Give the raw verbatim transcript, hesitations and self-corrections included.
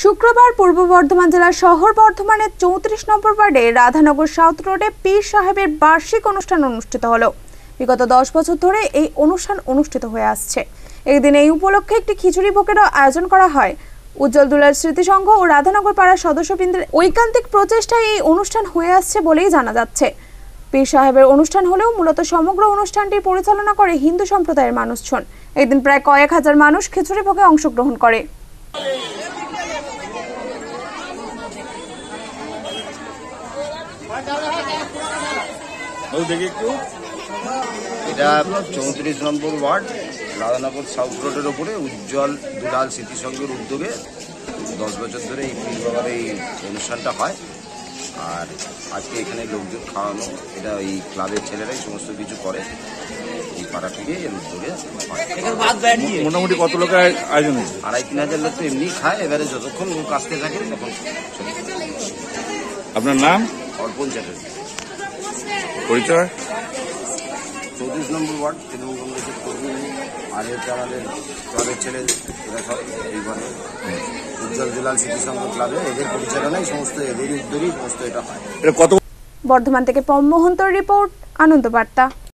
শুক্রবার পূর্ব বর্ধমান জেলার শহর বর্ধমানের চৌত্রিশ নম্বর ওয়ার্ডে রাধানগর সাউথ রোডে পীর সাহেবের বার্ষিক অনুষ্ঠান অনুষ্ঠিত হলো। বিগত দশ বছর ধরে এই অনুষ্ঠান অনুষ্ঠিত হয়ে আসছে। একদিন এই উপলক্ষে একটি খিচুড়ি ভোগেরও আয়োজন করা হয়। উজ্জ্বল দুলাল স্মৃতি সংঘ ও রাধানগর পাড়ার সদস্যবৃন্দের ঐকান্তিক প্রচেষ্টায় এই অনুষ্ঠান হয়ে আসছে বলেই জানা যাচ্ছে। পীর সাহেবের অনুষ্ঠান হলেও মূলত সমগ্র অনুষ্ঠানটি পরিচালনা করে হিন্দু সম্প্রদায়ের মানুষজন। একদিন প্রায় কয়েক হাজার মানুষ খিচুড়ি ভোগে অংশগ্রহণ করে। এটা চৌত্রিশ নম্বর ওয়ার্ড রাধানগর সাউথ রোডের ওপরে উজ্জ্বল দুলাল স্মৃতি সংঘের উদ্যোগে দশ বছর ধরে এই পীর বাবার এই অনুষ্ঠানটা হয়। আর আজকে এখানে লোকজন খাওয়ানো, এটা এই ক্লাবের ছেলেরাই সমস্ত কিছু করে। এই পাড়া থেকে এর উদ্যোগে মোটামুটি কত লোকের আয়োজন হয়েছে? আড়াই তিন হাজার লোক তো এমনি খায়। এবারে যতক্ষণ লোক আসতে থাকে তখন। আপনার নাম? অর্পণ চ্যাটার্জি। পরিচয়? চৌত্রিশ নম্বর ওয়ার্ড তৃণমূল কংগ্রেসের কর্মী। আর হচ্ছে আমাদের ক্লাবের ছেলে, এরা সব এইভাবে উজ্জ্বল দুলাল স্মৃতি সংঘ ক্লাবে এদের পরিচালনায় সমস্ত এদের উদ্যোগেই সমস্ত এটা হয়। বর্ধমান থেকে পম মোহন্তর রিপোর্ট, আনন্দ বার্তা।